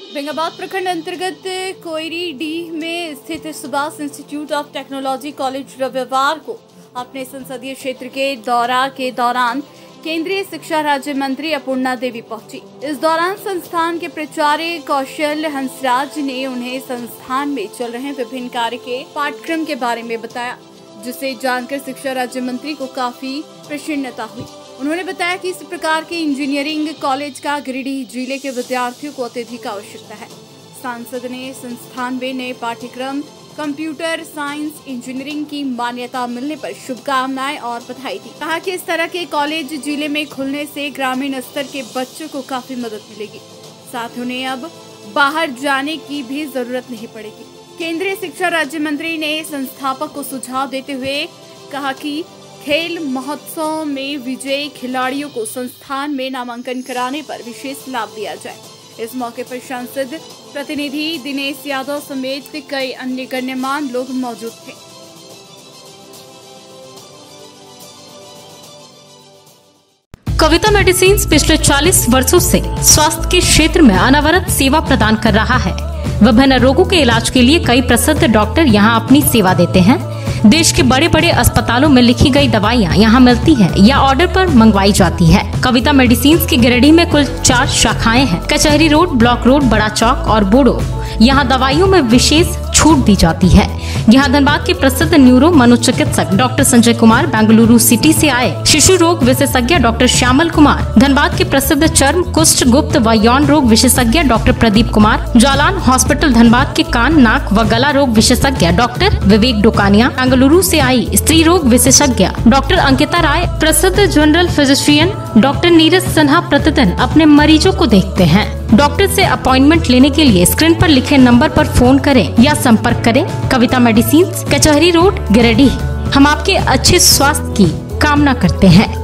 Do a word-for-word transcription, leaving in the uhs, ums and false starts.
बेंगाबाद प्रखंड अंतर्गत कोयरी डी में स्थित Subhash Institute of Technology college रविवार को अपने संसदीय क्षेत्र के दौरा के दौरान केंद्रीय शिक्षा राज्य मंत्री अपूर्णा देवी पहुंची। इस दौरान संस्थान के प्राचार्य कौशल हंसराज ने उन्हें संस्थान में चल रहे विभिन्न कार्य के पाठ्यक्रम के बारे में बताया, जिसे जानकर शिक्षा राज्य मंत्री को काफी प्रसन्नता हुई। उन्होंने बताया कि इस प्रकार के इंजीनियरिंग कॉलेज का गिरिडीह जिले के विद्यार्थियों को अत्यधिक आवश्यकता है। सांसद ने संस्थान में नए पाठ्यक्रम कंप्यूटर साइंस इंजीनियरिंग की मान्यता मिलने पर शुभकामनाएं और बधाई दी। कहा कि इस तरह के कॉलेज जिले में खुलने से ग्रामीण स्तर के बच्चों को काफी मदद मिलेगी, साथ उन्हें अब बाहर जाने की भी जरूरत नहीं पड़ेगी। केंद्रीय शिक्षा राज्य मंत्री ने संस्थापक को सुझाव देते हुए कहा कि खेल महोत्सव में विजयी खिलाड़ियों को संस्थान में नामांकन कराने पर विशेष लाभ दिया जाए। इस मौके पर सांसद प्रतिनिधि दिनेश यादव समेत कई अन्य गण्यमान्य लोग मौजूद थे। कविता मेडिसिन्स पिछले चालीस वर्षों से स्वास्थ्य के क्षेत्र में अनवरत सेवा प्रदान कर रहा है। विभिन्न रोगों के इलाज के लिए कई प्रसिद्ध डॉक्टर यहां अपनी सेवा देते हैं। देश के बड़े बड़े अस्पतालों में लिखी गई दवाइयाँ यहाँ मिलती है या ऑर्डर पर मंगवाई जाती है। कविता मेडिसिन्स की गिरिडीह में कुल चार शाखाएं हैं। कचहरी रोड, ब्लॉक रोड, बड़ा चौक और बोडो। यहाँ दवाइयों में विशेष छूट दी जाती है। यहाँ धनबाद के प्रसिद्ध न्यूरो मनोचिकित्सक डॉक्टर संजय कुमार, बेंगलुरु सिटी से आए शिशु रोग विशेषज्ञ डॉक्टर श्यामल कुमार, धनबाद के प्रसिद्ध चर्म, कुष्ठ, गुप्त व यौन रोग विशेषज्ञ डॉक्टर प्रदीप कुमार, जालान हॉस्पिटल धनबाद के कान, नाक व गला रोग विशेषज्ञ डॉक्टर विवेक डोकानिया, बेंगलुरु से आई स्त्री रोग विशेषज्ञ डॉक्टर अंकिता राय, प्रसिद्ध general physician doctor Neeraj Sinha प्रतिदिन अपने मरीजों को देखते हैं। डॉक्टर से अपॉइंटमेंट लेने के लिए स्क्रीन पर लिखे नंबर पर फोन करें या संपर्क करें। Kavita medicines, Kachahari road, Giridih. हम आपके अच्छे स्वास्थ्य की कामना करते हैं।